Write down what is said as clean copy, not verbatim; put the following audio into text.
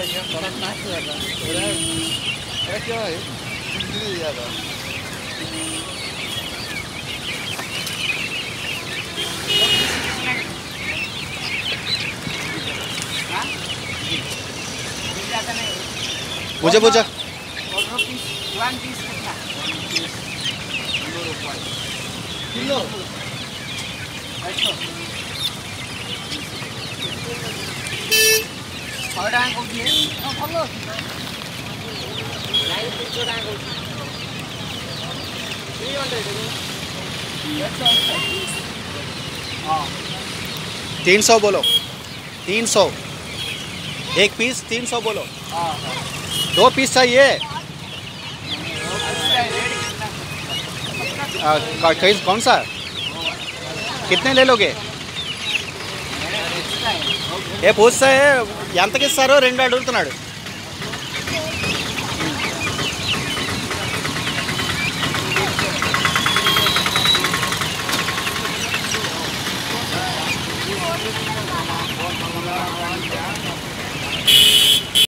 क्या फर्क ना किया क्या है ज़्यादा पूछा पूछा किलो हाँ 300 बोलो 300 एक पीस 300 बोलो 2 पीस चाहिए कौन सा कितने ले लोगे ఏ పూస్తాయే ఎంతకి ఇస్తారో 2 అడుగుతున్నాడు